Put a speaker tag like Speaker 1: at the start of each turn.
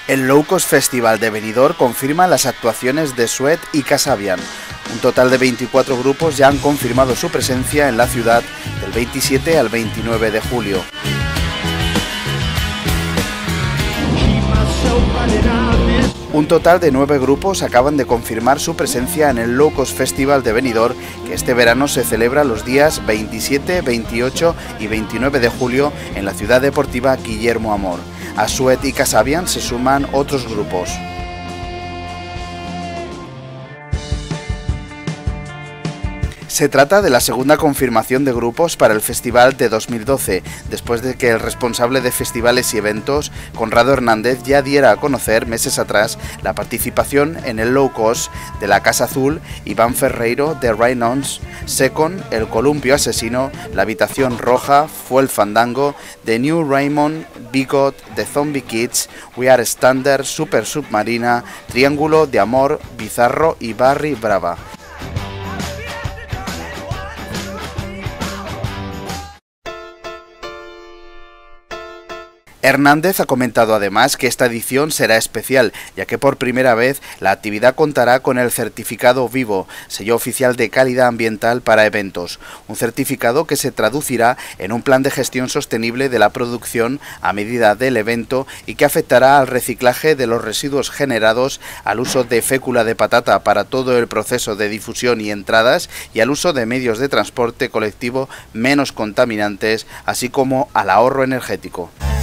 Speaker 1: El Low Cost Festival de Benidorm confirma las actuaciones de Sweat y Kasabian. Un total de 24 grupos ya han confirmado su presencia en la ciudad del 27 al 29 de julio. Un total de 9 grupos acaban de confirmar su presencia en el Low Cost Festival de Benidorm, que este verano se celebra los días 27, 28 y 29 de julio en la ciudad deportiva Guillermo Amor. A Sweat y Kasabian se suman otros grupos. Se trata de la segunda confirmación de grupos para el festival de 2012, después de que el responsable de festivales y eventos, Conrado Hernández, ya diera a conocer meses atrás la participación en el Low Cost de la Casa Azul, Iván Ferreiro de Rainons, Second, El Columpio Asesino, La Habitación Roja, Fue el Fandango, The New Raymond, Bigot, The Zombie Kids, We Are Standard, Super Submarina, Triángulo de Amor, Bizarro y Barry Brava. Hernández ha comentado además que esta edición será especial, ya que por primera vez la actividad contará con el certificado Vivo, sello oficial de calidad ambiental para eventos, un certificado que se traducirá en un plan de gestión sostenible de la producción a medida del evento y que afectará al reciclaje de los residuos generados, al uso de fécula de patata para todo el proceso de difusión y entradas y al uso de medios de transporte colectivo menos contaminantes, así como al ahorro energético.